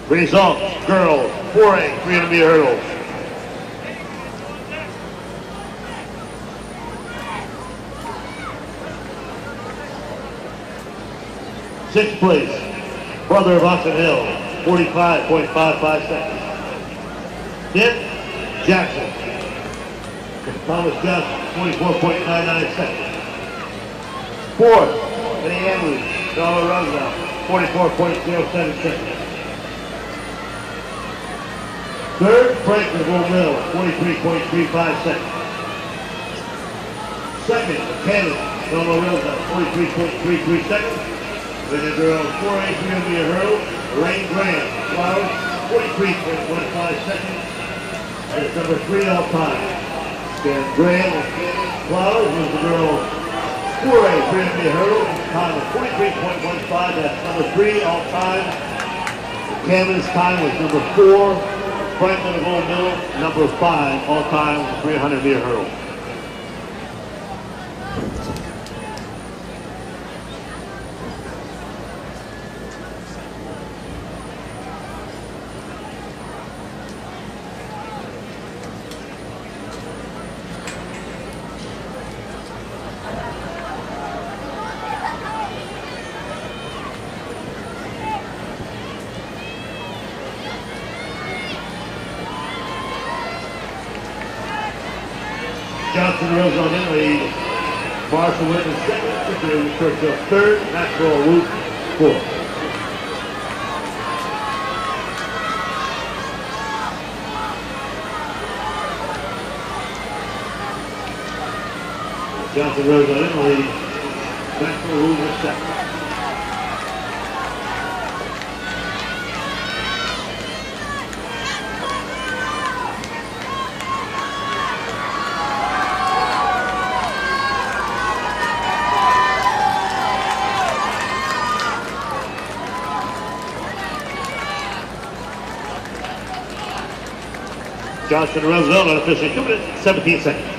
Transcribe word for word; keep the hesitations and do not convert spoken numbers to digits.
Results, girls, four A, three hundred meter hurdles. Sixth place, Brother of Oxon Hill, forty-five point five five seconds. Fifth, Jackson, Thomas Johnson, twenty-four point nine nine seconds. Fourth, Benny Andrews, Dollar Roosevelt, forty-four point zero seven seconds. Third, Franklin Gold Mill, forty-three point three five seconds. Second, Canada, Dollar Roosevelt, forty-three point three three seconds. With the girls four A three hundred meter hurdle, Lane Graham, Flowers, forty-three point one five seconds. And it's number three all time. Dan Graham and Flowers was the girls four A three hundred meter hurdle, time was forty-three point one five. That's number three all time. Cameron's time was number four. Franklin Gold Mill, number five all time, three hundred meter hurdle. Johnson Rose on in lead. Marshall Whitman second. Victor Churchill third. Maxwell Root fourth. Johnson Rose on in lead. Maxwell Root was second. Johnson Roosevelt on officially two minutes, seventeen seconds.